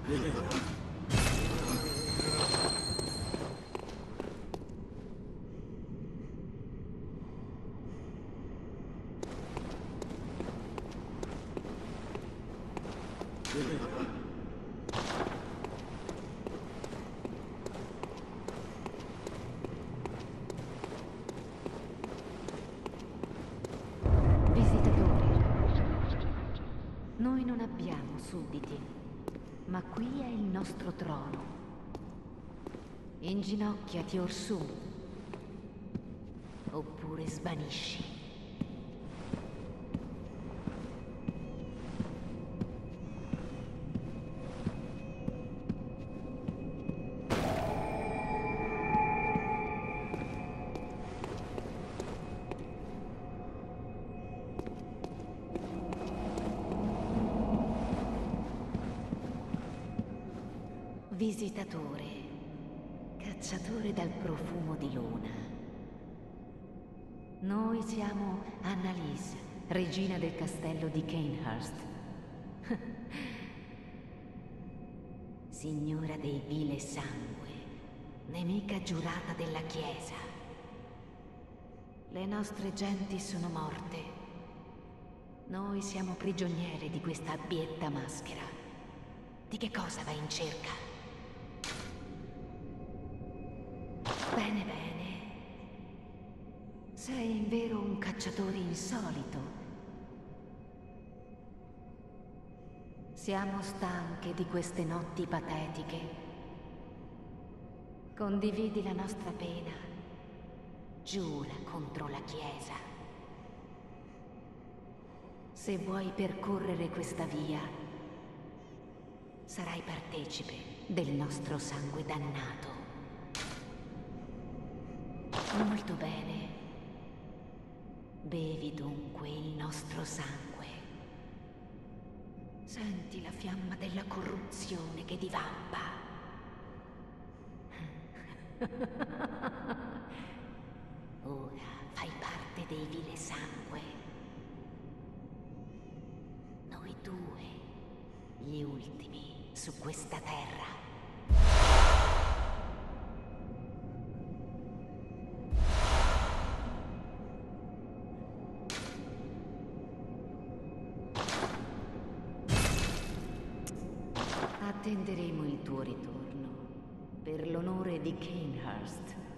Visitatori, noi non abbiamo sudditi, ma qui è il nostro trono. Inginocchiati orsù, oppure svanisci. Visitatore, cacciatore dal profumo di luna. Noi siamo Annalise, regina del castello di Cainhurst. Signora dei vile sangue, nemica giurata della Chiesa. Le nostre genti sono morte. Noi siamo prigionieri di questa abietta maschera. Di che cosa vai in cerca? Bene, bene. Sei in vero un cacciatore insolito. Siamo stanche di queste notti patetiche. Condividi la nostra pena. Giura contro la Chiesa. Se vuoi percorrere questa via, sarai partecipe del nostro sangue dannato. Molto bene. Bevi dunque il nostro sangue. Senti la fiamma della corruzione che divampa. Ora fai parte dei vile sangue. Noi due, gli ultimi su questa terra. Attenderemo il tuo ritorno, per l'onore di Cainhurst.